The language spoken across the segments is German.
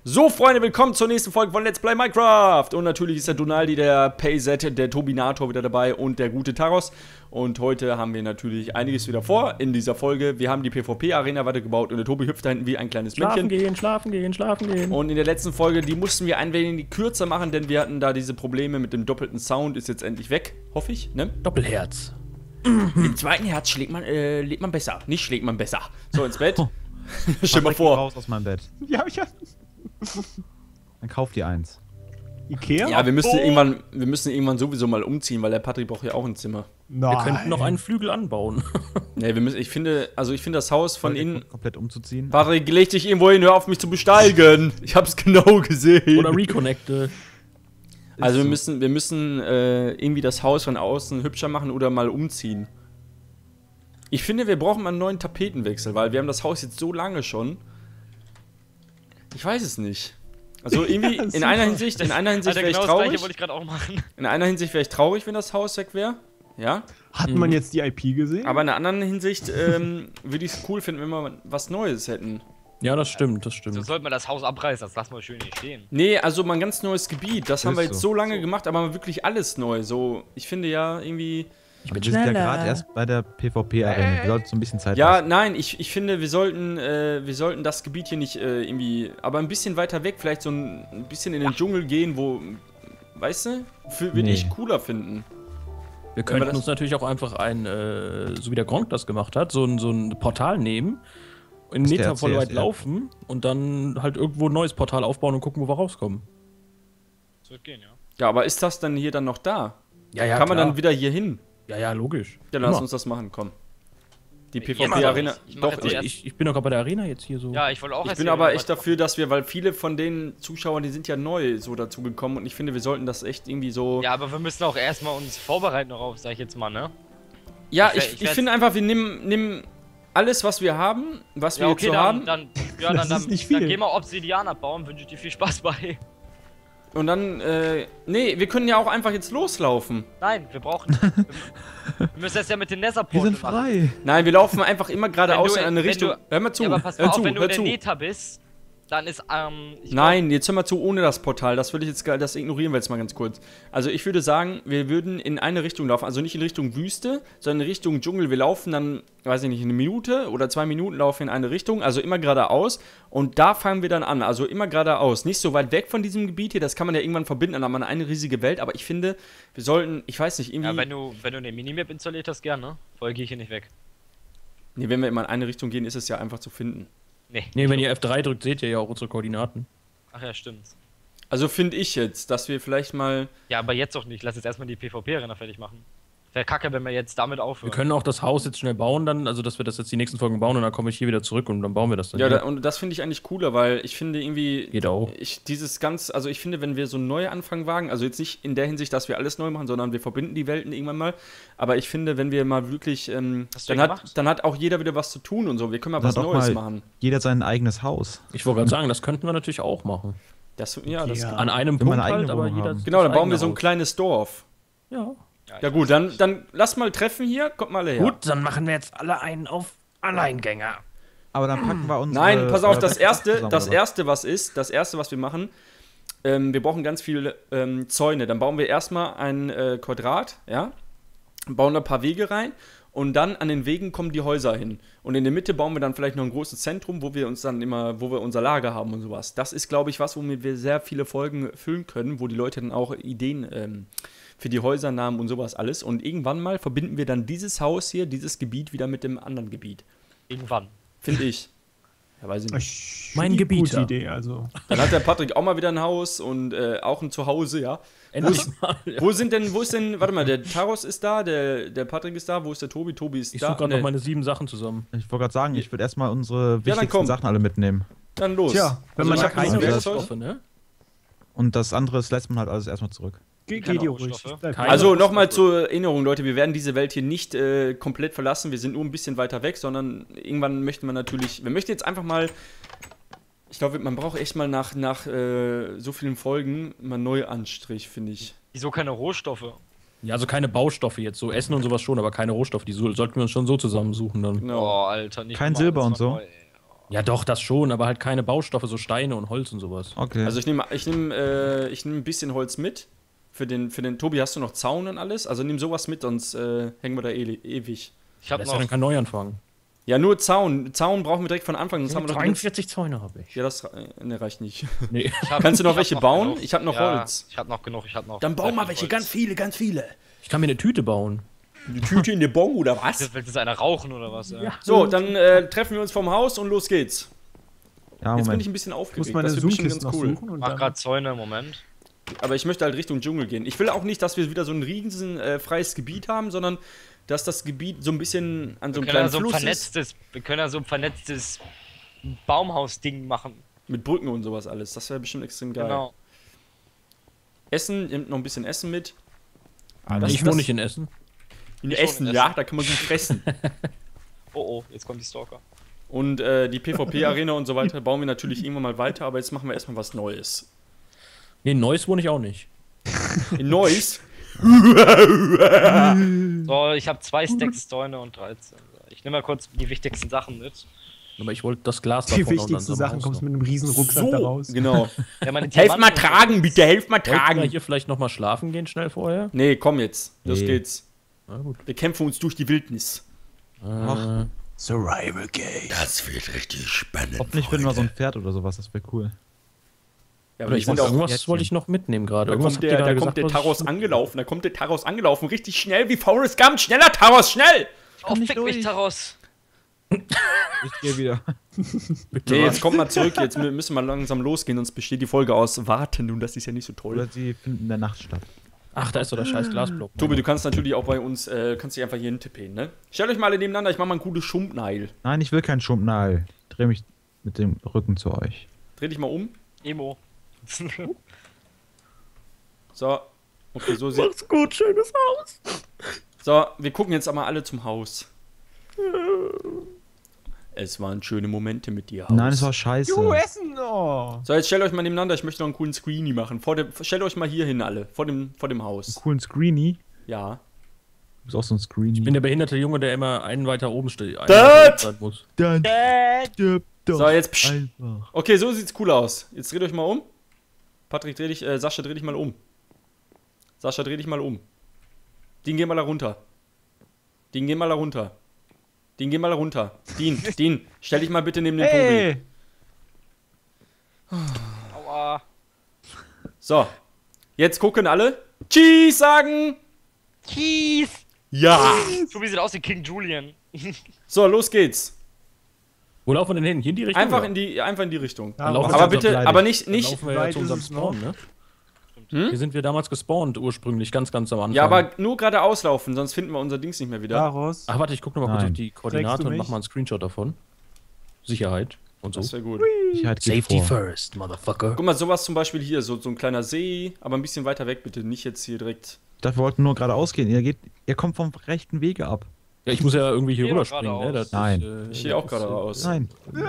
So, Freunde, willkommen zur nächsten Folge von Let's Play Minecraft. Und natürlich ist der Donaldi, der Payset, der Tobinator wieder dabei und der gute Taros. Und heute haben wir natürlich einiges wieder vor in dieser Folge. Wir haben die PvP-Arena weitergebaut und der Tobi hüpft da hinten wie ein kleines Männchen. Schlafen gehen. Und in der letzten Folge, die mussten wir ein wenig kürzer machen, denn wir hatten da diese Probleme mit dem doppelten Sound. Ist jetzt endlich weg, hoffe ich, ne? Doppelherz. Im zweiten Herz lebt man besser. Nicht schlägt man besser. So, ins Bett. Stell mal Geh vor. raus aus meinem Bett. Ja, ich hab... Dann kauf dir eins. Ikea? Ja, wir müssen irgendwann sowieso mal umziehen, weil der Patrick braucht ja auch ein Zimmer. Nein. Wir könnten noch einen Flügel anbauen. Ne, ich finde das Haus von innen. Komplett umzuziehen. Patrick, leg dich irgendwo hin, hör auf mich zu besteigen. Ich hab's genau gesehen. Oder reconnecte. Also wir müssen irgendwie das Haus von außen hübscher machen oder mal umziehen. Ich finde, wir brauchen mal einen neuen Tapetenwechsel, weil wir haben das Haus jetzt so lange schon. Ich weiß es nicht. Also irgendwie, Ja, in einer Hinsicht wäre ich traurig. Das wollte ich gerade auch machen. In einer Hinsicht wäre ich traurig, wenn das Haus weg wäre. Ja. Hat man jetzt die IP gesehen? Aber in einer anderen Hinsicht würde ich es cool finden, wenn wir was Neues hätten. Ja, das stimmt. So sollte man das Haus abreißen, das lassen wir schön hier stehen. Nee, also mal ein ganz neues Gebiet. Das haben wir jetzt so. so lange gemacht, aber mal wirklich alles neu. So, ich finde ja irgendwie. Wir sind ja gerade erst bei der PvP-Arena. Wir sollten so ein bisschen Zeit Ja, lassen. nein, ich finde, wir sollten das Gebiet hier nicht irgendwie. Aber ein bisschen weiter weg, vielleicht so ein bisschen in den Dschungel gehen, wo. Weißt du? Würde ich cooler finden. Wir könnten uns natürlich auch einfach so wie der Gronk das gemacht hat, so ein Portal nehmen, einen Meter voll weit laufen und dann halt irgendwo ein neues Portal aufbauen und gucken, wo wir rauskommen. Das wird gehen, ja. Ja, aber ist das dann hier dann noch da? Ja, Kann man dann wieder hier hin? Ja, logisch. Ja, dann lass uns das machen, komm. Die Ja, PvP-Arena. ich mach Doch, jetzt erst- Ich bin doch gerade bei der Arena jetzt hier so. Ja, ich wollte auch ich bin aber echt dafür, dass wir, weil viele von den Zuschauern, die sind ja neu so dazu gekommen und ich finde, wir sollten das echt irgendwie so. Ja, aber wir müssen auch erstmal uns vorbereiten darauf, sag ich jetzt mal, ne? Ja, ich ich finde einfach, wir nehmen alles, was wir haben, was wir Ja, jetzt okay, so haben. dann ist nicht viel. geh mal Obsidian abbauen, wünsche ich dir viel Spaß bei. Und dann, nee, wir können ja auch einfach jetzt loslaufen. Nein, wir müssen das ja mit den Wir Netherporten sind frei. Nein, wir laufen einfach immer geradeaus in eine wenn Richtung. du- Hör mal zu, Ja, aber pass hör auf, zu, wenn du hör in der zu. Nether bist, dann ist, Nein, jetzt hör mal zu, ohne das Portal. Das würde ich jetzt, das ignorieren wir jetzt mal ganz kurz. Also ich würde sagen, wir würden in eine Richtung laufen. Also nicht in Richtung Wüste, sondern in Richtung Dschungel. Wir laufen dann, weiß ich nicht, eine Minute oder 2 Minuten laufen wir in eine Richtung. Also immer geradeaus. Und da fangen wir dann an. Also immer geradeaus. Nicht so weit weg von diesem Gebiet hier. Das kann man ja irgendwann verbinden. Dann hat man eine riesige Welt. Aber ich finde, wir sollten, ich weiß nicht, irgendwie... Ja, wenn du eine Minimap installiert hast, gerne. Vorher gehe ich hier nicht weg. Nee, wenn wir immer in eine Richtung gehen, ist es ja einfach zu finden. Nee, wenn ihr F3 drückt, seht ihr ja auch unsere Koordinaten. Ach ja, stimmt. Also finde ich jetzt, dass wir vielleicht mal... Ja, aber jetzt doch nicht. Lass jetzt erstmal die PvP-Arena fertig machen. Wäre kacke, wenn wir jetzt damit aufhören. Wir können auch das Haus jetzt schnell bauen dann, also dass wir das jetzt die nächsten Folgen bauen und dann komme ich hier wieder zurück und dann bauen wir das dann. Ja, und das finde ich eigentlich cooler, weil ich finde irgendwie... Geht auch. Ich finde, wenn wir so einen Neuanfang wagen, also jetzt nicht in der Hinsicht, dass wir alles neu machen, sondern wir verbinden die Welten irgendwann mal, aber ich finde, wenn wir mal wirklich, Hast du ja gemacht? dann hat auch jeder wieder was zu tun und so, wir können mal was Dann doch Neues mal machen. Jeder sein eigenes Haus. Ich wollte gerade sagen, das könnten wir natürlich auch machen. Das Ja. An einem Wenn wir Punkt eine eigene halt, aber Wohnung jeder... haben. Genau, dann das bauen wir eigene so ein Haus. kleines Dorf. Ja. Ja gut, dann lass mal treffen hier, kommt mal her. Gut, dann machen wir jetzt alle einen auf Alleingänger. Aber dann packen wir unsere... Nein, pass auf, das zusammen, erste, oder was wir machen, wir brauchen ganz viele Zäune. Dann bauen wir erstmal ein Quadrat, ja, bauen da ein paar Wege rein und dann an den Wegen kommen die Häuser hin. Und in der Mitte bauen wir dann vielleicht noch ein großes Zentrum, wo wir unser Lager haben und sowas. Das ist, glaube ich, was, womit wir sehr viele Folgen füllen können, wo die Leute dann auch Ideen für die Häusernamen und sowas alles. Und irgendwann mal verbinden wir dann dieses Haus hier, dieses Gebiet wieder mit dem anderen Gebiet. Irgendwann. Finde ich. Ja, weiß ich nicht. Mein Gebiet. Gute Idee, also. Dann hat der Patrick auch mal wieder ein Haus und auch ein Zuhause, ja. Endlich mal. Wo ist denn, warte mal, der Taros ist da, der Patrick ist da, wo ist der Tobi? Tobi ist Ich da. suche gerade Nee. noch meine 7 Sachen zusammen. Ich wollte gerade sagen, ich würde erstmal unsere dann wichtigsten komm. Sachen alle mitnehmen. Dann los. Tja, wenn man ich da hab keine keine Werkzeuge- Werkzeuge. ne? Und das andere das lässt man halt alles erstmal zurück. Geh Keine dir ruhig. Rohstoffe. Bleib- Keine- Also nochmal zur Erinnerung, Leute, wir werden diese Welt hier nicht komplett verlassen, wir sind nur ein bisschen weiter weg, sondern irgendwann möchten wir natürlich, wir möchten jetzt einfach mal, ich glaube, man braucht echt mal nach so vielen Folgen mal einen Neuanstrich, finde ich. Wieso keine Rohstoffe? Ja, also keine Baustoffe jetzt, so Essen und sowas schon, aber keine Rohstoffe. Die sollten wir uns schon so zusammensuchen dann. Genau. Oh, Alter, nicht Kein mal Silber alles und so? neu. Ja, doch, das schon, aber halt keine Baustoffe, so Steine und Holz und sowas. Okay. Also ich nehme ein bisschen Holz mit. Für den Tobi hast du noch Zaun und alles. Also nimm sowas mit, sonst hängen wir da ewig. Ich hab Das ist ja noch. dann kein Neuanfang. Ja, nur Zaun. Zaun brauchen wir direkt von Anfang. Sonst haben wir noch 43 Zäune habe ich. Ja, das ne, reicht nicht. Nee. Kannst du noch ich hab welche bauen? genug. Ich habe noch Ja, Holz. Ich hab noch genug, Dann bau sehr mal viel welche, Holz. ganz viele, ganz viele. Ich kann mir eine Tüte bauen. Die Tüte in der Bon oder was? Willst du einer rauchen oder was? Ja. So, dann treffen wir uns vom Haus und los geht's. Ja, Jetzt bin Moment. ich ein bisschen Ich muss aufgeregt. meine Das wird bestimmt Zoomkisten ganz noch cool. suchen und Mach dann... grad Zäune, Moment. Aber ich möchte halt Richtung Dschungel gehen. Ich will auch nicht, dass wir wieder so ein riesen freies Gebiet haben, sondern dass das Gebiet so ein bisschen an so einem kleinen Fluss ist. Wir können ja so ein vernetztes Baumhaus-Ding machen. Mit Brücken und sowas alles. Das wäre bestimmt extrem geil. Genau. Essen, nimmt noch ein bisschen Essen mit. Ich wohne nicht in Essen. In Ich wohne Essen, in ja, Essen. da kann man gut fressen. Oh, jetzt kommen die Stalker. Und die PvP-Arena und so weiter bauen wir natürlich irgendwann mal weiter, aber jetzt machen wir erstmal was Neues. Nee, in Neuss wohne ich auch nicht. In Neuss? So, ich habe 2 Stacks Zäune und 13. Ich nehme mal kurz die wichtigsten Sachen mit. Aber ich wollte das Glas Die davon wichtigsten unserem Sachen Haus kommst noch. mit einem riesen Rucksack da raus. Genau. Ja, meine Helft mal Diamanten- tragen, bitte, helft mal Wollten wir tragen. hier vielleicht nochmal schlafen gehen, schnell vorher? Nee, komm jetzt. Los Nee. geht's. Na gut. Wir kämpfen uns durch die Wildnis. Survival Game. Das wird richtig spannend. Hoffentlich finden wir so ein Pferd oder sowas, das wäre cool. Ja, Oder ich wollte irgendwas wollte ich noch mitnehmen gerade. Da Irgendwas kommt habt ihr der, gerade da kommt der gesagt, was Taros ich- angelaufen. Da kommt der Taros angelaufen. Richtig schnell wie Forrest Gump. Schneller, Taros, schnell! Oh, fick mich daraus. Ich gehe wieder. Bitte Nee, was? jetzt kommt mal zurück. Jetzt müssen wir langsam losgehen, sonst besteht die Folge aus Warten und das ist ja nicht so toll. Oder sie finden in der Nacht statt. Ach, da ist doch der scheiß Glasblock. Tobi, du kannst natürlich auch bei uns, kannst dich einfach hier hintippen, ne? Stellt euch mal alle nebeneinander, ich mach mal ein cooles Schumpneil. Nein, ich will keinen Schumpnal. Ich dreh mich mit dem Rücken zu euch. Dreh dich mal um. Emo. So. Okay, so sieht. Macht's gut, schönes Haus. So, wir gucken jetzt aber alle zum Haus. Es waren schöne Momente mit dir, Haus. Nein, es war scheiße. Essen! Oh. So, jetzt stellt euch mal nebeneinander, ich möchte noch einen coolen Screenie machen. Stellt euch mal hier hin, alle. Vor dem Haus. Coolen Screenie. Ja. Du bist auch so ein Screenie. Ich bin der behinderte Junge, der immer einen weiter oben steht. einen Dad! weiter oben sein muss. Dann stirb doch So, jetzt psch. einfach. Okay, so sieht's cool aus. Jetzt dreht euch mal um. Patrick, Sascha, dreh dich mal um. Sascha, dreh dich mal um. Dean, geh mal da runter. Dean, geh mal da runter. Dean, geh mal da runter. Dean, stell dich mal bitte neben den Tobi. Hey! Aua. So. Jetzt gucken alle. Cheese sagen. Kies. Ja. Tobi sieht aus wie King Julian. So, los geht's. Wo laufen wir denn hin? Hier in die Richtung? Einfach oder? in die Richtung. Ja, laufen wir Aber jetzt bitte, beleidigt. aber nicht, Dann laufen wir ja weit zu ist unserem es noch. Spawn, ne? Hm? Hier sind wir damals gespawnt, ursprünglich, ganz am Anfang. Ja, aber nur geradeaus laufen, sonst finden wir unser Dings nicht mehr wieder. Daraus. Ach, warte, ich guck noch mal kurz Nein. auf die Koordinate Trägst du und mach mich? mal einen Screenshot davon. Sicherheit und so. Das wäre gut. Sicherheit geht vor. first, motherfucker. Guck mal, sowas zum Beispiel hier, so ein kleiner See, aber ein bisschen weiter weg bitte, nicht jetzt hier direkt. Ich dachte, wir wollten nur geradeaus gehen. Ihr kommt vom rechten Wege ab. Ja, ich muss ja irgendwie hier Geh mal rüberspringen, ne? geradeaus. Das Nein. Ich gehe auch geradeaus. Nein.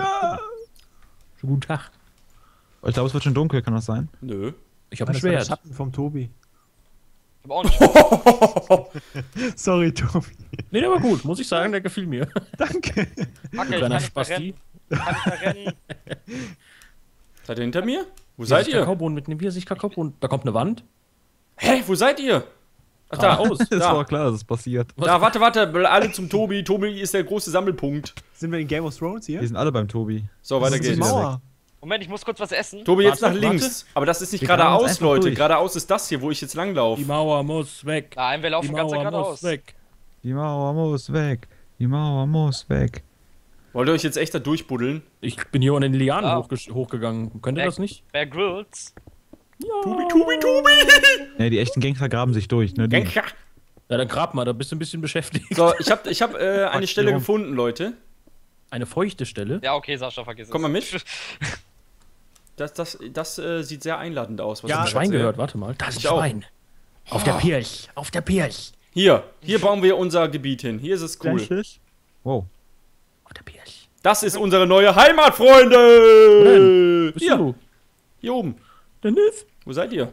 Schönen guten Tag. Ich glaube, es wird schon dunkel, kann das sein? Nö. Ich habe ein Das war der Schwert. Schatten vom Tobi. Ich hab auch nicht. Sorry, Tobi. Nee, der war gut, muss ich sagen, der gefiel mir. Danke. Kacke, ich kann Kleiner nicht mehr Spasti. rennen. Ich kann nicht mehr rennen. Seid ihr hinter mir? Wo Wie er seid sich ihr? Kakaobohnen mitnehmen, wie er sich Kakaobohnen. Da kommt eine Wand. Hä, wo seid ihr? Ach, da. Aus. Das war Da. klar, dass es passiert. Da, warte, alle zum Tobi. Tobi ist der große Sammelpunkt. Sind wir in Game of Thrones hier? Wir sind alle beim Tobi. So, weiter Das ist die geht's. Mauer. Moment, ich muss kurz was essen. Tobi, jetzt Warte, nach links. Aber das ist nicht Wir graben uns geradeaus, einfach Leute. durch. Geradeaus ist das hier, wo ich jetzt langlaufe. Die Mauer muss weg. Nein, wir Die laufen ganz Mauer geradeaus. muss weg. Die Mauer muss weg. Die Mauer muss weg. Wollt ihr euch jetzt echt da durchbuddeln? Ich bin hier an den Lianen Ah. hochgegangen. Könnt ihr das nicht? Bear Grylls. Tobi! Ne, die echten Gangster graben sich durch, ne? Die, Gangster. Ja, dann grab mal, da bist du ein bisschen beschäftigt. So, ich hab eine Stelle rum. gefunden, Leute. Eine feuchte Stelle. Ja, okay, Sascha, vergiss es. Komm mal mit. Das sieht sehr einladend aus. Was Ja, ich Ein da Schwein erzähle. gehört, warte mal. Da ist ein Ich auch. Schwein. Auf der Pirch. Auf der Pirch. Hier bauen wir unser Gebiet hin. Hier ist es cool. Tatsächlich? Wow. Auf der Pirch. Das ist unsere neue Heimat, Freunde! Bist Hier, du? hier oben. Dennis? Wo seid ihr?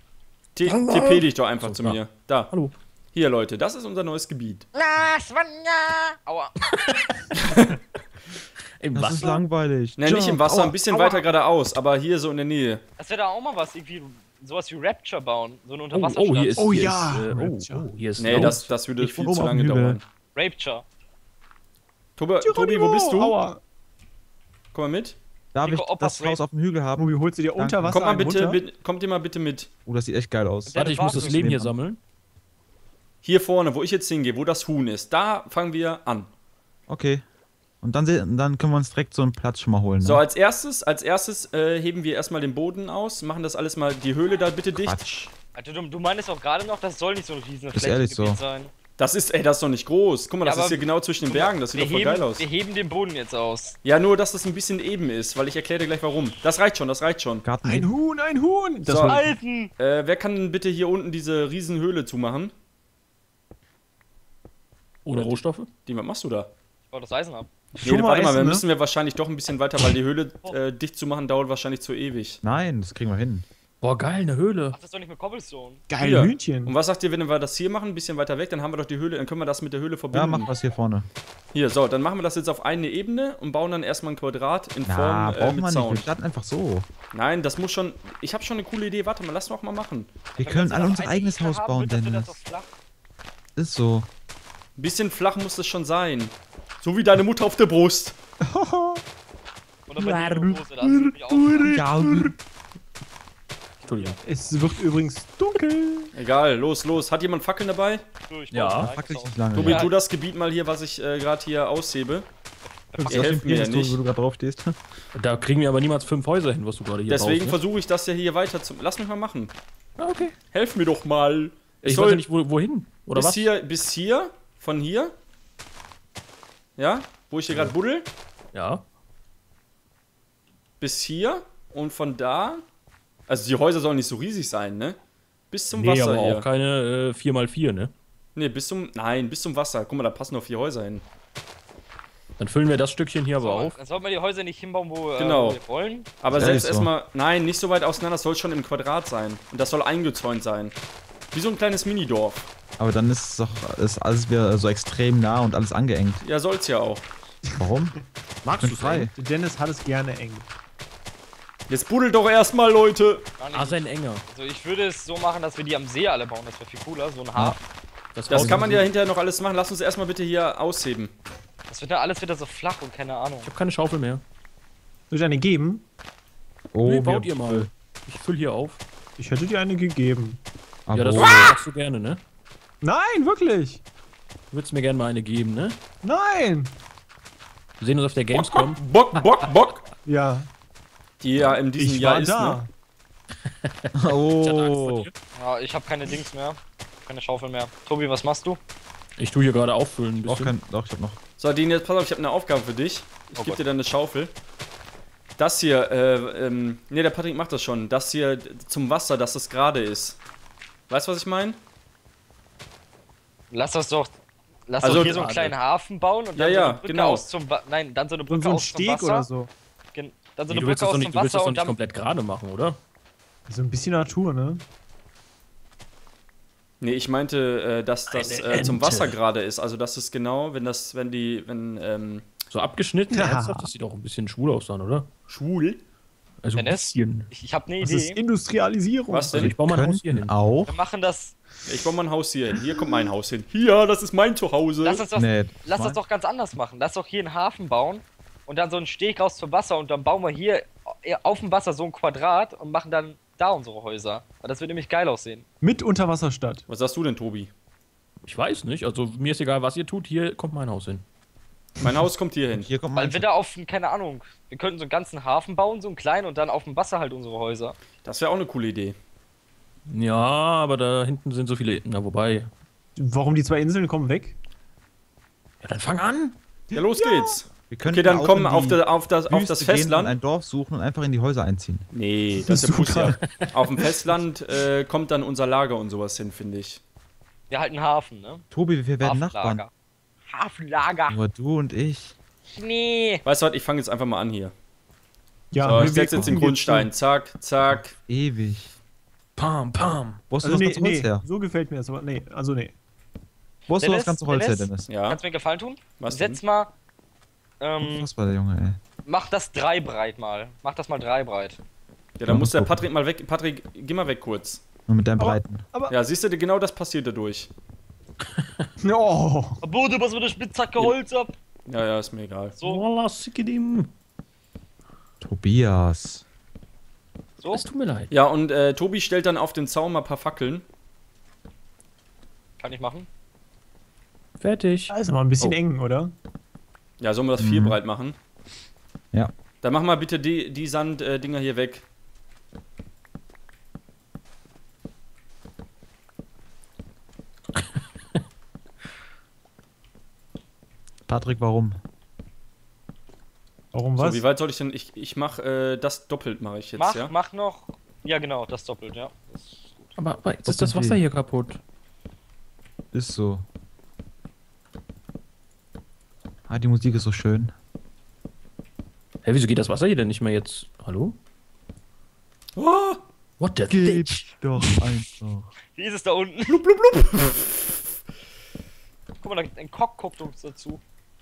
TP dich doch einfach So, zu da. mir. Da. Hallo. Hier, Leute, das ist unser neues Gebiet. Aua. Im Das Wasser? ist langweilig. Ne, nicht im Wasser, ein bisschen Aua. weiter geradeaus, aber hier so in der Nähe. Das wäre da auch mal was, irgendwie sowas wie Rapture bauen. So eine Oh, Unterwasserstadt. hier ist. Oh hier ja. Ist, hier ist. Nee, Load. das würde Ich viel wohne zu oben auf lange dem Hügel. dauern. Rapture. Tobi, wo bist du? Aua. Komm mal mit. Darf ich Nico, Opas das Haus auf dem Hügel haben? Tobi, holst du dir unter Wasser Kommt mal einen bitte, runter? kommt ihr mal bitte mit. Oh, das sieht echt geil aus. Warte, ich muss das Leben hier sammeln. Hier vorne, wo ich jetzt hingehe, wo das Huhn ist, da fangen wir an. Okay. Und dann können wir uns direkt so einen Platz schon mal holen. Ne? So, als erstes heben wir erstmal den Boden aus, machen das alles mal, die Höhle da bitte dicht. Quatsch. Alter, du meinst auch gerade noch, das soll nicht so ein riesen Ist ehrlich so. sein. Das ist doch nicht groß. Guck mal, das Ja, ist aber hier genau zwischen den Bergen, das sieht doch voll geil aus. Wir heben den Boden jetzt aus. Ja, nur, dass das ein bisschen eben ist, weil ich erkläre dir gleich warum. Das reicht schon, das reicht schon. Garten. Ein Huhn, ein Huhn! Das So. war Alten! Wer kann denn bitte hier unten diese riesen Höhle zumachen? Ohne Rohstoffe? Was machst du da? Ich baue das Eisen ab. Nee, warte mal, essen, wir ne? müssen wir wahrscheinlich doch ein bisschen weiter, weil die Höhle dicht zu machen dauert wahrscheinlich zu ewig. Nein, das kriegen wir hin. Boah, geil, eine Höhle. Ach, das ist doch nicht mit Cobblestone. geil, Hier. Hühnchen. Und was sagt ihr, wenn wir das hier machen, ein bisschen weiter weg, dann haben wir doch die Höhle, dann können wir das mit der Höhle Ja, verbinden. mach was hier vorne. Hier, so, dann machen wir das jetzt auf eine Ebene und bauen dann erstmal ein Quadrat in Na, Form braucht mit man nicht. Zaun. Wir starten einfach so. Nein, das muss schon. Ich habe schon eine coole Idee. Warte mal, lass doch mal machen. Wir Wenn können wir alle noch unser eine eigenes Ebene Haus haben, bauen, wird das wieder Dennis. so flach. Ist so. Ein bisschen flach muss das schon sein. So wie deine Mutter auf der Brust. Oder bei dir in der Hose, da hast du mich auch. Ja, Entschuldigung. Es wird übrigens dunkel. Egal, los. Hat jemand Fackeln dabei? durch. Ja, fuck dich nicht lange. Tobi, Ja. tu das Gebiet mal hier, was ich gerade hier aushebe. Ach, Ihr helft mir ja nicht. wo du gerade drauf stehst. Da kriegen wir aber niemals 5 Häuser hin, was du gerade hier Deswegen baust, versuche ich das ja hier weiter zu. Lass mich mal machen. ne? Ah, okay. Helf mir doch mal. Es Ich soll weiß ja nicht, wohin. Oder was? bis hier, von hier. Ja, wo ich hier gerade buddel. Ja. Bis hier und von da. Also die Häuser sollen nicht so riesig sein, ne? Bis zum Nee, Wasser aber hier. auch keine 4x4, ne? Nee, bis zum Wasser. Guck mal, da passen noch 4 Häuser hin. Dann füllen wir das Stückchen hier aber auf. Dann sollten wir die Häuser nicht hinbauen, wo, Genau. wo wir wollen. Aber Ja, selbst ist so. erstmal, nein, nicht so weit auseinander, das soll schon im Quadrat sein. Und das soll eingezäunt sein. Wie so ein kleines Minidorf. Aber dann ist alles wieder so extrem nah und alles angeengt. Ja, soll's ja auch. Warum? Magst du frei? Der Dennis hat es gerne eng. Jetzt buddelt doch erstmal, Leute. Gar nicht. Ah, sein enger. Also ich würde es so machen, dass wir die am See alle bauen. Das wäre viel cooler. So ein Hafen. Das Haus kann man ist- ja hinterher noch alles machen. Lass uns erstmal bitte hier ausheben. Das wird ja alles wieder so flach und keine Ahnung. Ich habe keine Schaufel mehr. Soll ich eine geben? Oh, Nee, baut ihr mal. Ich fülle hier auf. Ich hätte dir eine gegeben. Ja, das oh. machst du gerne, ne? Nein, wirklich. Du würdest mir gerne mal eine geben, ne? Nein. Wir sehen uns auf der Gamescom. Bock. Ja, Die ja in diesem ich Jahr war ist, da. ne? Oh. Ja, ich habe keine Dings mehr. Keine Schaufel mehr. Tobi, was machst du? Ich tue hier gerade auffüllen ein Auch bisschen. doch, ich hab noch. So, Dean, jetzt pass auf, ich habe eine Aufgabe für dich. Ich Oh gebe Gott. dir dann eine Schaufel. Das hier, ne, der Patrick macht das schon. Das hier zum Wasser, dass es gerade ist. Weißt du, was ich meine? Lass Also, doch hier so einen kleinen Hafen bauen und dann Ja, so eine Brücke genau. aus zum Nein, dann so eine Und Brücke so ein aus zum Steg Wasser. oder so. Dann so Nee, eine du willst Brücke das aus doch zum nicht, du willst das Wasser doch und nicht dann komplett gerade machen, oder? So ein bisschen Natur, ne? Nee, ich meinte, dass das Eine zum Ente. Wasser gerade ist. Also, das ist genau, So abgeschnitten? Ja. Ernsthaft? Das sieht auch ein bisschen schwul aus dann, oder? schwul. Also ein Dennis? bisschen. ich habe eine Das ist Idee. Industrialisierung. Was Also denn? ich baue mal ein Haus hier hin. Auch? Wir machen das. Ich baue mal ein Haus hier hin. Hier kommt mein Haus hin. Hier, das ist mein Zuhause. Lass uns doch, Nee, lass das doch ganz anders machen. Lass doch hier einen Hafen bauen und dann so einen Steg raus zum Wasser und dann bauen wir hier auf dem Wasser so ein Quadrat und machen dann da unsere Häuser. Weil das wird nämlich geil aussehen. Mit Unterwasserstadt. Was sagst du denn, Tobi? Ich weiß nicht, also mir ist egal, was ihr tut, hier kommt mein Haus hin. Mein Haus kommt hier hin. Hier kommt Weil mein. wir da auf, keine Ahnung, wir könnten so einen ganzen Hafen bauen, so einen kleinen und dann auf dem Wasser halt unsere Häuser. Das wäre auch eine coole Idee. Ja, aber da hinten sind so viele. Na, wobei. Warum die 2 Inseln kommen weg? Ja, dann fang an! Ja, los geht's. Wir könnten Okay, dann auch komm in auf, die auf das Wüste gehen und Festland. ein Dorf suchen und einfach in die Häuser einziehen. Nee, das ist ja Pussy. Auf dem Festland kommt dann unser Lager und sowas hin, finde ich. Ja, halt einen Hafen, ne? Tobi, wir werden Nachbarn. Hafenlager. Nur du und ich. Nee. Weißt du was, ich fange jetzt einfach mal an hier. Ja, So, wir ich setze jetzt den gucken Grundstein. Zack, zack. Ewig. Pam, pam. Wo hast du Also das nee, ganze Holz her? so gefällt mir das aber. Nee, also nee. Wo hast du das Dennis, ganze Holz her, Dennis? Dennis? Ja, Kannst du mir einen Gefallen tun? was denn? Setz mal Was war der Junge, ey? Mach das 3 breit mal. Mach das mal 3 breit. Ja, dann muss der Patrick mal weg. Patrick, geh mal weg kurz. Nur mit deinem Breiten. Ja, siehst du, genau das passiert dadurch. Oh. Bodo, was mit der Spitzhacke Holz ab? Ja, ist mir egal. So, Voila, sickedim. Tobias. so. Es tut mir leid. Ja, und Tobi stellt dann auf den Zaun mal ein paar Fackeln. Kann ich machen. Fertig. Das ist aber ein bisschen eng, oder? Ja, sollen wir das 4 breit machen? Ja. Dann mach mal bitte die Sanddinger hier weg. Patrick, warum? Warum So, was? wie weit soll ich denn? Ich mach das doppelt mache ich jetzt, ja? Mach noch. Ja, genau, das doppelt, ja. Aber jetzt ist das Wasser hier kaputt. Ist so. Ah, die Musik ist so schön. Hä, wieso geht das Wasser hier denn nicht mehr jetzt? Hallo? Oh, What the Geht doch einfach. Wie ist es da unten? blub, blub, blub. Guck mal, ein Cock guckt uns dazu.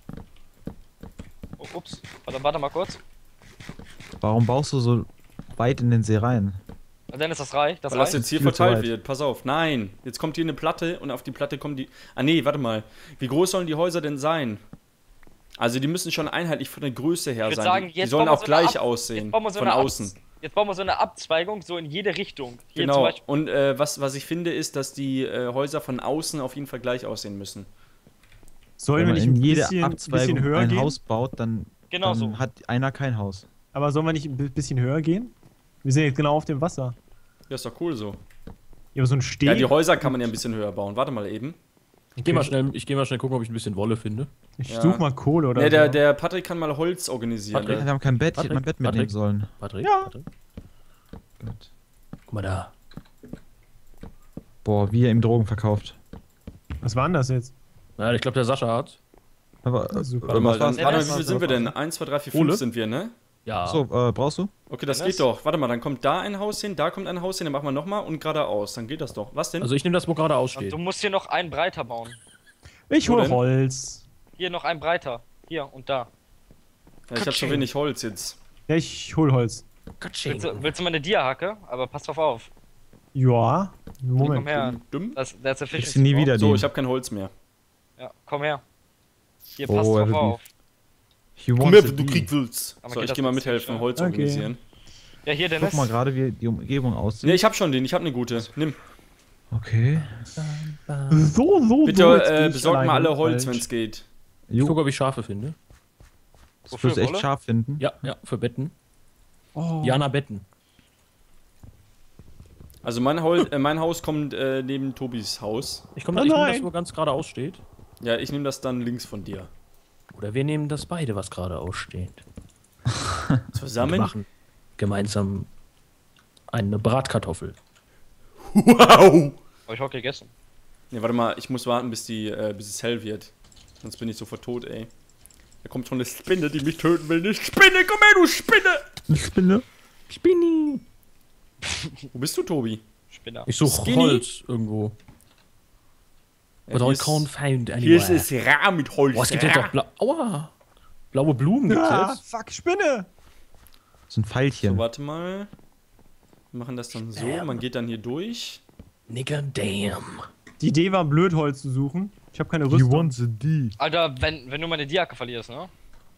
Oh, ups. Warte mal kurz. Warum baust du so weit in den See rein? Und dann ist das reich. Das Weil das reicht. jetzt hier Viel zu verteilt weit. wird. Pass auf. Nein. Jetzt kommt hier eine Platte und auf die Platte kommen die. Ah, nee, warte mal. Wie groß sollen die Häuser denn sein? Also, die müssen schon einheitlich von der Größe her Ich würd sein. sagen, Die jetzt sollen bauen wir auch so eine gleich Ab- aussehen. Jetzt bauen wir so Von eine außen. Jetzt bauen wir so eine Abzweigung so in jede Richtung. Hier zum Genau. Beispiel. Und was ich finde, ist, dass die Häuser von außen auf jeden Fall gleich aussehen müssen. Sollen Wenn wir man nicht in ein jede bisschen Abzweigung höher ein gehen? Haus baut, dann, Genau dann so. hat einer kein Haus. Aber sollen wir nicht ein bisschen höher gehen? Wir sind jetzt genau auf dem Wasser. Ja, ist doch cool so. Ja, aber so ein Steg. Ja, die Häuser kann man ja ein bisschen höher bauen. Warte mal eben. Ich geh mal schnell gucken, ob ich ein bisschen Wolle finde. Ich Ja. such mal Kohle oder Ne, so. der Patrick kann mal Holz organisieren. Patrick, Wir haben kein Bett, ich hätte mein Bett mitnehmen Patrick. sollen. Patrick? Ja. Patrick? Gut. Guck mal da. Boah, wie er ihm Drogen verkauft. Was war denn das jetzt? Ja, ich glaube, der Sascha hat. Aber, Super. Warte mal, was war's? dann, warte mal, wie Ja, viel sind wir denn? 1, 2, 3, 4, 5 Kohle? sind wir, ne? Ja. so, brauchst du? Okay, das Dennis? geht doch. Warte mal, dann kommt da ein Haus hin, da kommt ein Haus hin, dann machen wir nochmal und geradeaus. Dann geht das doch. Was denn? Also ich nehme das, wo gerade Und aussteht. du musst hier noch einen breiter bauen. Ich Wo hol denn? Holz. Hier noch einen breiter. Hier und da. Ja, ich habe so wenig Holz jetzt. Ja, ich hol Holz. Willst du mal eine Dia-Hacke? Aber pass drauf auf. Ja. Komm Moment. her. Dumm. That's Ich efficient. sie nie wieder So, den. ich habe kein Holz mehr. Ja, komm her. Hier, Oh, pass er drauf will auf. He Komm wants her, a wenn du deal. Krieg willst. Aber So, geht ich das geh mal jetzt mithelfen, nicht, Holz Okay. organisieren. Ja, hier, Dennis. Guck mal gerade, wie die Umgebung aussieht. Ne, ich habe schon den, ich habe eine gute. Nimm. Okay. So, Bitte jetzt geh ich besorgt mal alleine alle Holz, falsch. wenn es geht. Ich gucke, ob ich Schafe finde. Das Wofür, wirst du echt Wolle? scharf finden. Ja, für Betten. Oh. Jana Betten. Also mein Haus kommt neben Tobis Haus. Ich nehm nein. das, wo ganz gerade aussteht. Ja, ich nehme das dann links von dir. Oder wir nehmen das beide, was gerade aussteht. Wir Zusammen? machen gemeinsam eine Bratkartoffel. Wow! Hab ich heute gegessen. Ne, warte mal, ich muss warten, bis es hell wird. Sonst bin ich sofort tot, ey. Da kommt schon eine Spinne, die mich töten will. Eine Spinne, komm her, du Spinne! Eine Spinne. Spinni! Wo bist du, Tobi? Spinner. Ich suche Skinny? Holz irgendwo. Ja, But hier I ist- can't find Hier anywhere. ist es rar mit Holz. Boah, es gibt jetzt doch Aua! Blaue Blumen gibt's Ah, jetzt. fuck, Spinne! So ein Pfeilchen. So, warte mal. Wir machen das dann so. Man geht dann hier durch. Nigga damn. Die Idee war, Blödholz zu suchen. Ich habe keine He Rüstung. wants a deal. Alter, wenn du meine Dia-Hacke verlierst, ne?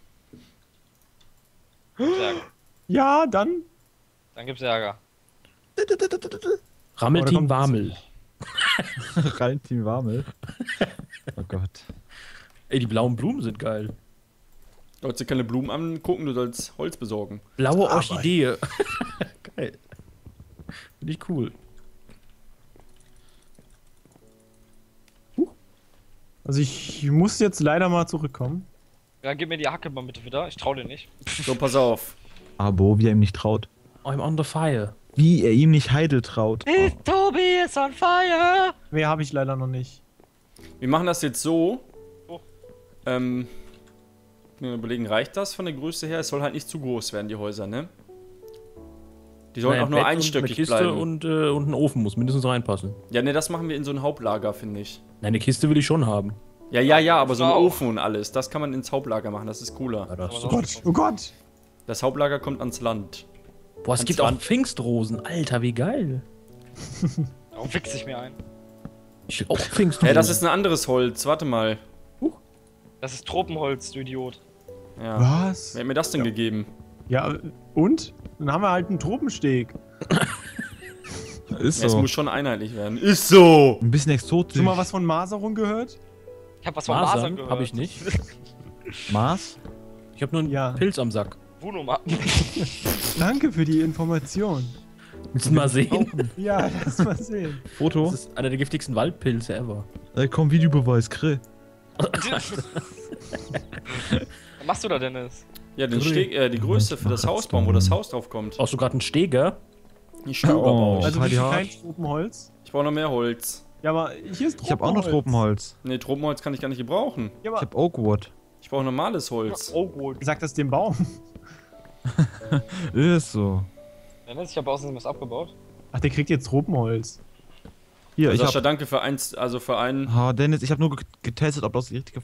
Gibt's Ärger. Ja, dann. Dann gibt's Ärger. Rammelteam kommt- Warmel. Rallenteam Warmel. Oh Gott. Ey, die blauen Blumen sind geil. Du sollst dir keine Blumen angucken, du sollst Holz besorgen. Blaue Orchidee. Geil. Finde ich cool. Also ich muss jetzt leider mal zurückkommen. Ja, gib mir die Hacke mal bitte wieder. Ich trau dir nicht. So, pass auf. Abo, wie er ihm nicht traut. I'm on the fire. Wie er ihm nicht Heidel traut. Tobi is on fire! Mehr habe ich leider noch nicht. Wir machen das jetzt so. Oh. Wir überlegen, reicht das von der Größe her? Es soll halt nicht zu groß werden, die Häuser, ne? Die sollen Naja, auch nur Bett und einstöckig eine Kiste bleiben. und ein Ofen muss mindestens reinpassen. Ja, ne, das machen wir in so ein Hauptlager, finde ich. Nein, eine Kiste will ich schon haben. Ja, aber so ein Ofen und alles, das kann man ins Hauptlager machen, das ist cooler. Ja, Oh Gott, oh Gott. Das Hauptlager kommt ans Land. Boah, es gibt auch Pfingstrosen. Alter, wie geil. Warum wichse ich mir ein? Ich auch Pfingstrosen. Ja, das ist ein anderes Holz, warte mal. Das ist Tropenholz, du Idiot. Ja. Was? Wer hat mir das denn gegeben? Ja, und? Dann haben wir halt einen Tropensteg. Ist Es so. muss schon einheitlich werden. Ist so! Ein bisschen exotisch. Schon mal was von Maserung gehört? Ich hab was von Masern gehört. Hab ich nicht. Mars? Ich hab nur einen Ja. Pilz am Sack. Wunoma. Danke für die Information. Willst du mal sehen? Ja, lass mal sehen. Foto? Das ist einer der giftigsten Waldpilze ever. Komm, Videobeweis, Grill. Was machst du da, Dennis? Ja, die Größe für das Haus bauen, wo das Haus drauf kommt. Brauchst du gerade einen Steger? Die Stöber baue ich. Also Heidi wie viel Hart. kein Tropenholz? Ich brauche noch mehr Holz. Ja, aber hier ist Tropenholz. Ich habe auch noch Tropenholz. Ne, Tropenholz kann ich gar nicht gebrauchen. Ja, Ich aber habe Oakwood. Ich brauche normales Holz. Oh gut. sag das dem Baum. Ist so. Dennis, ich habe außerdem was abgebaut. Ach, der kriegt jetzt Tropenholz. Hier, ich Sascha, hab. danke für eins, also für einen. Dennis, ich habe nur getestet, ob das die richtige.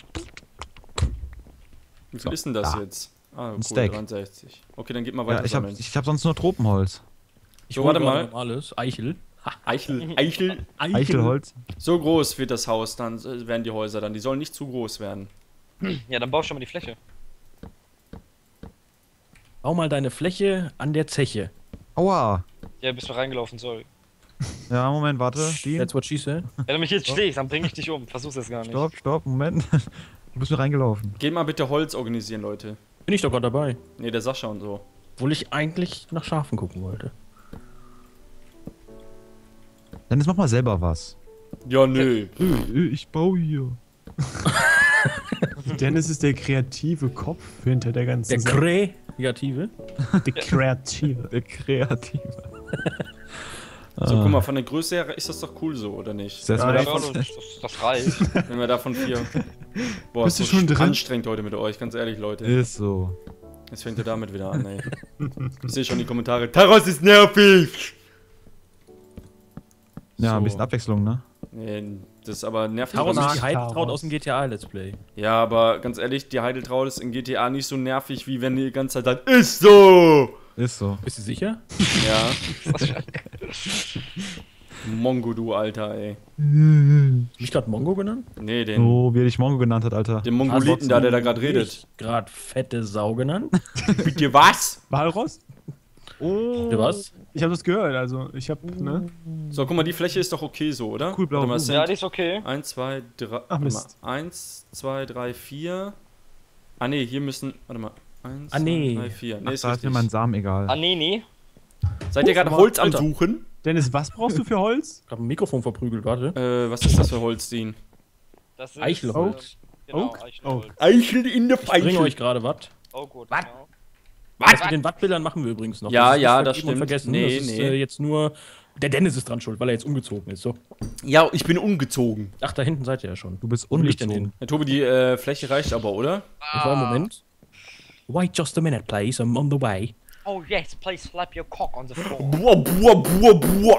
Wie viel ist denn das da. jetzt? Ah, cool, Ein Steak. 63. Okay, dann geht mal weiter Ja, ich sammeln. hab sonst nur Tropenholz. Ich So, hol warte gerade mal. normales Eichel. Eichel. Eichelholz. So groß wird das Haus, dann werden die Häuser dann. Die sollen nicht zu groß werden. Ja, dann bau schon mal die Fläche. Bau mal deine Fläche an der Zeche. Aua. Ja, bist du reingelaufen, sorry. Ja, Moment, warte. Dean. That's what she said. Wenn du mich jetzt schlägst, dann bring ich dich um. Versuch's jetzt gar nicht. Stopp, Moment. Du bist mir reingelaufen. Geht mal bitte Holz organisieren, Leute. Bin ich doch gerade dabei. Ne, der Sascha und so. Obwohl ich eigentlich nach Schafen gucken wollte. Dennis, mach mal selber was. Ja, nö. Ich baue hier. Dennis ist der kreative Kopf hinter der ganzen Der Sache. Kreative. Der Kreative. Der Kreative. So, guck mal, von der Größe her ist das doch cool so, oder nicht? Setz Ja, mal Ja, davon. das reicht. Wenn wir davon 4. Boah, Bist ist du so schon drin? anstrengend heute mit euch, ganz ehrlich, Leute. Ist so. Jetzt fängt ihr damit wieder an, ey. Ich sehe schon die Kommentare. Taros ist nervig! Ja, So. ein bisschen Abwechslung, ne? Nee, das ist aber nervig. Taros aber ist nicht. die Heideltraut Taros. aus dem GTA Let's Play. Ja, aber ganz ehrlich, die Heideltraut ist in GTA nicht so nervig, wie wenn ihr die ganze Zeit sagt, ist so! Ist so. Bist du sicher? Ja. Mongo, du Alter, ey. Mich gerade Mongo genannt? Nee, den So, wie er dich Mongo genannt hat, Alter. Mongoliten da, der da gerade redet. Gerade fette Sau genannt. Bitte was? Walross? Bitte was? Ich habe das gehört, also ich habe, ne? So, guck mal, die Fläche ist doch okay so, oder? Cool, blau. Warte mal, es Ja, sind die ist okay. 1, 2, 3. Ach, Mist. 1, 2, 3, 4. Ah, nee, hier müssen. Warte mal. 1, Ah, nee. 2, 3, 4. Nee, Ach, ist da ist richtig. mir mein Samen egal. Ah, nee. Seid ihr gerade aber- Holz am Alter. Suchen? Dennis, was brauchst du für Holz? Ich hab ein Mikrofon verprügelt, warte. Was ist das für Holz, Dean? Das ist, Eichelholz. Genau, Oak? Eichelholz. Eichel in der Ich bringe euch gerade was. Oh gut. Was? Genau. Das mit den Wattbildern machen wir übrigens noch. Ja, ist ja, nicht das vergeben und stimmt. Vergessen. Nee, das ist nee. jetzt nur. Der Dennis ist dran schuld, weil er jetzt umgezogen ist. So. Ja, ich bin umgezogen. Ach, da hinten seid ihr ja schon. Du bist Wo will ich denn ungezogen. Ja, Tobi, die Fläche reicht aber, oder? Ich war im Moment. Wait just a minute, please. I'm on the way. Oh yes, please slap your cock on the floor. Buah, buah, buah, buah.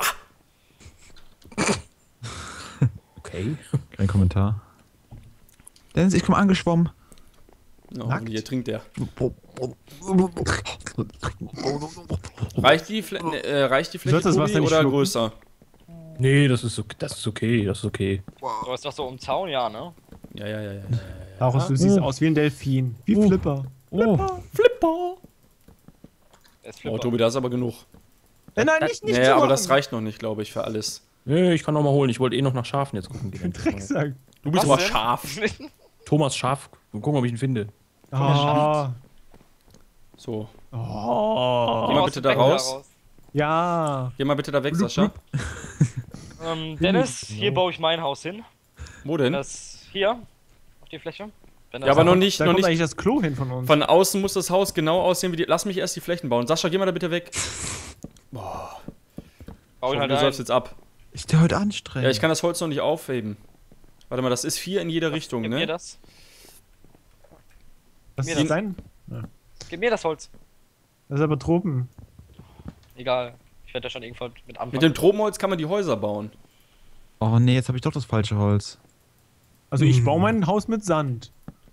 Okay. Kein Kommentar. Dennis, ich komm angeschwommen. No, Nackt? hier trinkt der. Reicht die Fläche, Sollst das Tobi, Wasser nicht oder schlucken? größer? Nee, das ist okay. Das ist okay. Du hast doch so um Zaun, ja, ne? Ja. Laurus, du siehst aus wie ein Delfin. Wie Flipper. Flipper. Der ist Oh, Flipper. Tobi, da ist aber genug. Nein, nicht Nee, zu aber machen. das reicht noch nicht, glaube ich, für alles. Nee, ich kann noch mal holen. Ich wollte eh noch nach Schafen jetzt gucken gehen. Drecksack. Du bist Was aber denn? scharf. Thomas Schaf. Mal gucken, ob ich ihn finde. Oh. So. Oh. Geh mal bitte da raus. Ja. Geh mal bitte da weg, Sascha. Dennis, hier baue ich mein Haus hin. Wo denn? Das hier, auf die Fläche. Wenn Ja, aber noch nicht, Da noch kommt nicht. eigentlich das Klo hin von uns. Von außen muss das Haus genau aussehen wie die. Lass mich erst die Flächen bauen. Sascha, geh mal da bitte weg. Bau ihn halt Du sollst ein. jetzt ab. Ist der heute anstrengend? Ja, ich kann das Holz noch nicht aufheben. Warte mal, das ist 4 in jeder Richtung, Gib mir ne? das. Was mir ist das. sein? Gib mir das Holz. Das ist aber Tropen. Egal. Ich werde da schon irgendwann mit anfangen. Mit dem Tropenholz kann man die Häuser bauen. Oh nee, jetzt habe ich doch das falsche Holz. Also ich baue mein Haus mit Sand.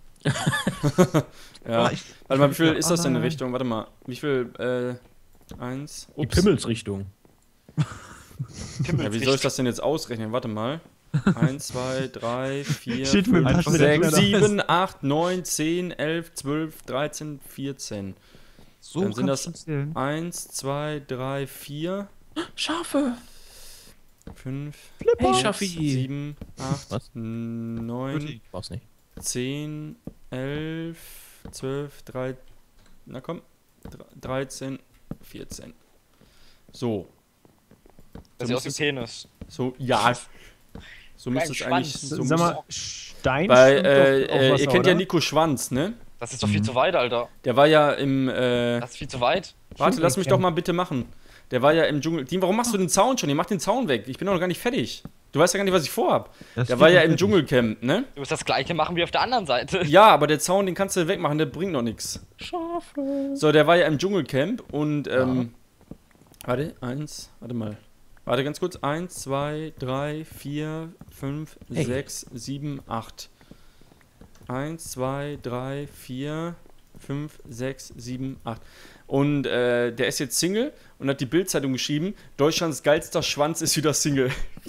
Ja. Warte mal, wie viel ist das denn in Richtung? Warte mal. Wie viel? 1. Die Pimmelsrichtung. Ja, wie soll ich das denn jetzt ausrechnen? Warte mal. 1, 2, 3, 4, Steht mit dem 5, Taschenrechner 6, 7, 8, 9, 10, 11, 12, 13, 14. So Dann sind kannst das du zählen. 1, 2, 3, 4, Schafe! 5, Hey, 6, Schaffi! 7, 8, Was? 9, Brauch's nicht. 10, 11, 12, 13, na komm, 13, 14. So. Das sieht aus wie Penis. So, ja. So müsste es Schwanz. eigentlich. So Sag mal, müsste- Stein Bei, schwimmt auf Wasser, ihr kennt ja oder? Nico Schwanz, ne? Das ist doch viel zu weit, Alter. Der war ja im. Das ist viel zu weit. Warte, lass mich doch mal bitte machen. Der war ja im Dschungel. Dean, warum machst du den Zaun schon? Ihr macht den Zaun weg. Ich bin doch noch gar nicht fertig. Du weißt ja gar nicht, was ich vorhab. Der war ja im Dschungelcamp, ne? Du musst das gleiche machen wie auf der anderen Seite. Ja, aber der Zaun, den kannst du wegmachen, der bringt noch nichts. Schafe! So, der war ja im Dschungelcamp und, warte mal. Warte ganz kurz. 1, 2, 3, 4, 5, 6, 7, 8. 1, 2, 3, 4, 5, 6, 7, 8. Und der ist jetzt Single und hat die Bild-Zeitung geschrieben, Deutschlands geilster Schwanz ist wieder Single.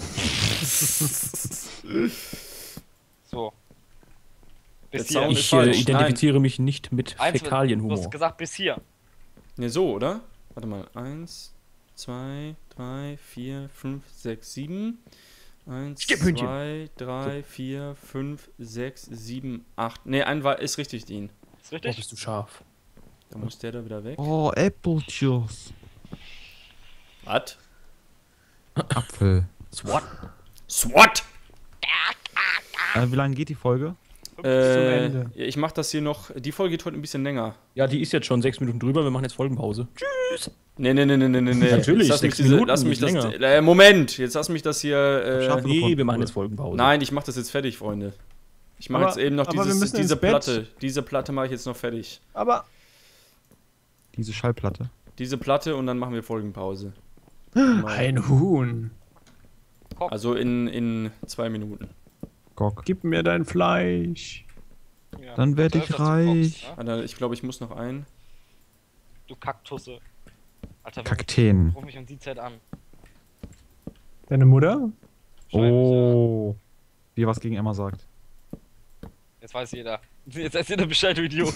So. Der Bis Zaun hier. ist Ich falsch. identifiziere mich nicht mit Du Fäkalienhumor. hast gesagt bis hier. Ne, so, oder? Warte mal. 1, 2, 3, 4, 5, 6, 7. 1, Skipphühnchen. 2, 3, 4, 5, 6, 7, 8. Ne, ein war, ist richtig, Dean. Ist Oh, richtig? bist du scharf. Da muss der da wieder weg. Oh, Apple Juice. Was? Apfel. SWAT. SWAT! Wie lange geht die Folge? Ende. Ja, ich mach das hier noch. Die Folge geht heute ein bisschen länger. Ja, die ist jetzt schon 6 Minuten drüber. Wir machen jetzt Folgenpause. Nee. Natürlich, Jetzt lass mich 6 Minuten, lass mich nicht das. länger. Moment, jetzt lass mich das hier. Schaffen. Nee, wir machen jetzt Folgenpause. Nein, ich mach das jetzt fertig, Freunde. Ich mache Aber- jetzt eben noch aber wir müssen diese ins Bett. Platte. Diese Platte mache ich jetzt noch fertig. Aber Diese Schallplatte. Diese Platte und dann machen wir Folgenpause. ein Huhn. Also in 2 Minuten. Gok. Gib mir dein Fleisch. Ja. Dann werd ich Öfters du reich. kommst, ne? Alter, ich glaube, ich muss noch ein. Du Kaktusse. Alter, Kakteen. ruf mich um die Zeit an. Deine Mutter? Oh. Wie er was gegen Emma sagt. Jetzt weiß jeder. Jetzt weiß jeder Bescheid, du Idiot.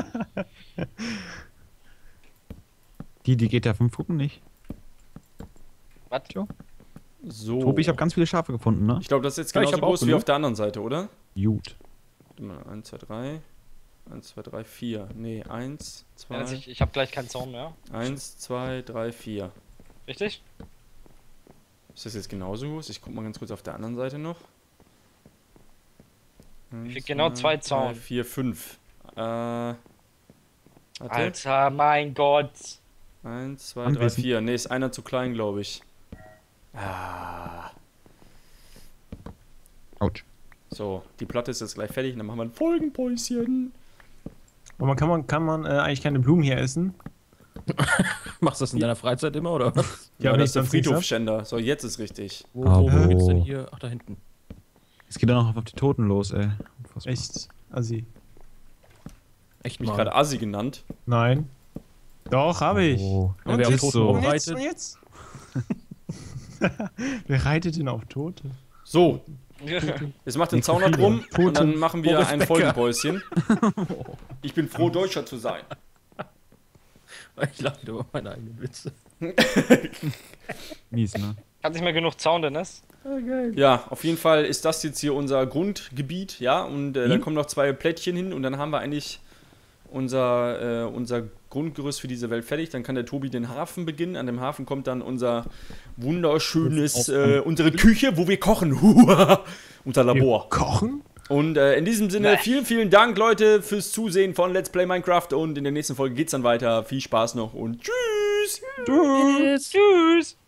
Die GTA 5 gucken nicht. Was? So. Tobi, ich habe ganz viele Schafe gefunden, ne? Ich glaube, das ist jetzt Ja, ich genauso hab auch groß wie genug. auf der anderen Seite, oder? Gut. Warte mal, 1, 2, 3. 1, 2, 3, 4. Nee, 1, 2. Ja, ich hab gleich keinen Zaun mehr. 1, 2, 3, 4. Richtig? Ist das jetzt genauso groß? Ich guck mal ganz kurz auf der anderen Seite noch. Ich krieg genau 2 Zaun. 4, 5. Warte. Alter, mein Gott. 1, 2, 3, Anwesend. 4. Ne, ist einer zu klein, glaube ich. Ah. Autsch. So, die Platte ist jetzt gleich fertig und dann machen wir ein Folgenpäuschen. Aber kann man eigentlich keine Blumen hier essen? Machst du das in deiner Freizeit immer, oder was? Ja, wenn das ich ist der sonst nichts hab. Friedhofschänder. So, jetzt ist richtig. Wo gibt's denn hier? Ach, da hinten. Es geht dann noch auf die Toten los, ey. Unfassbar. Echt? Assi. Echt Mich mal. gerade Assi genannt. Nein. Doch, habe ich. Oh. Ja, wer auf ist Toten so. Und jetzt? reitet. Und jetzt? Wer reitet denn auf Tote? So, jetzt macht den Zaun noch rum und dann machen wir Boris ein Becker. Folgenpäuschen. Ich bin froh, Deutscher zu sein. Ich lache über meine eigenen Witze. Mies, ne? Hat nicht mehr genug Zaun, Dennis? Ja, auf jeden Fall ist das jetzt hier unser Grundgebiet, ja, und dann kommen noch 2 Plättchen hin und dann haben wir eigentlich unser Grundgerüst für diese Welt fertig. Dann kann der Tobi den Hafen beginnen. An dem Hafen kommt dann unser wunderschönes, unsere Küche, wo wir kochen. Unser Labor. Kochen? Und in diesem Sinne, vielen, vielen Dank, Leute, fürs Zusehen von Let's Play Minecraft. Und in der nächsten Folge geht's dann weiter. Viel Spaß noch und tschüss! Tschüss!